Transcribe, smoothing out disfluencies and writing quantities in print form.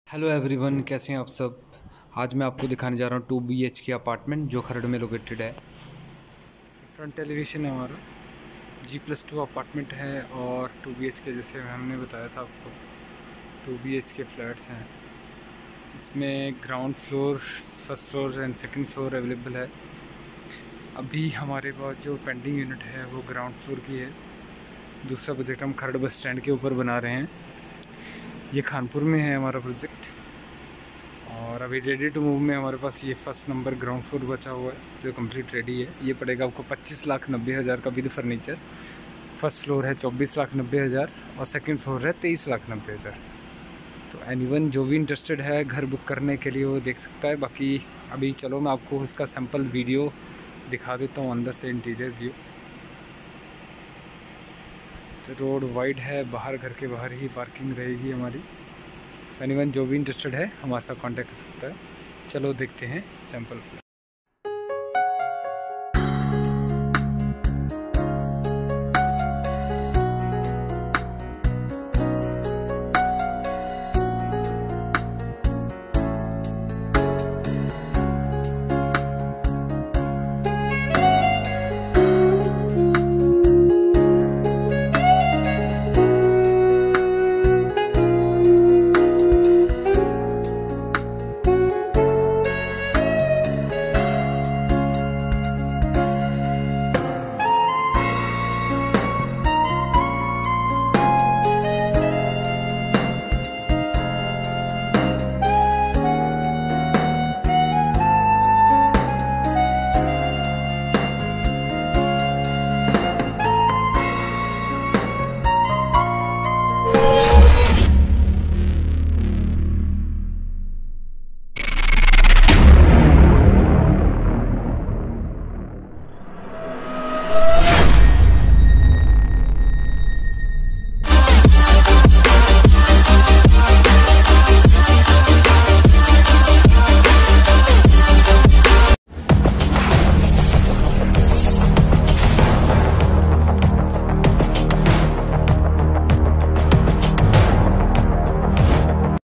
Hello everyone, कैसे हैं आप सब। आज मैं आपको दिखाने जा रहा हूँ 2 BHK अपार्टमेंट जो खरड़ में लोकेटेड है। फ्रंट एलिवेशन है हमारा, G+2 अपार्टमेंट है और 2 BHK जैसे हमने बताया था आपको 2 BHK फ्लैट्स हैं। इसमें ground floor, first floor and second floor available है। अभी हमारे पास जो पेंडिंग यूनिट है वो ग्राउंड फ्लोर की है। दूसरा प्रोजेक्ट हम खरड़ बस स्टैंड के ऊपर बना रहे हैं। ये खानपुर में है हमारा प्रोजेक्ट और अभी रेडी टू मूव में हमारे पास ये फर्स्ट नंबर ग्राउंड फ्लोर बचा हुआ है जो कंप्लीट रेडी है। ये पड़ेगा आपको 25,90,000 का विद फर्नीचर। फर्स्ट फ्लोर है 24,90,000 और सेकंड फ्लोर है 23,90,000। तो एनीवन जो भी इंटरेस्टेड है घर बुक करने के लिए वो देख सकता है। बाकी अभी चलो मैं आपको इसका सैम्पल वीडियो दिखा देता हूँ अंदर से इंटीरियर व्यू। तो रोड वाइड है, बाहर घर के बाहर ही पार्किंग रहेगी हमारी। एनीवन जो भी इंटरेस्टेड है हमारे साथ कांटेक्ट कर सकता है। चलो देखते हैं सैंपल।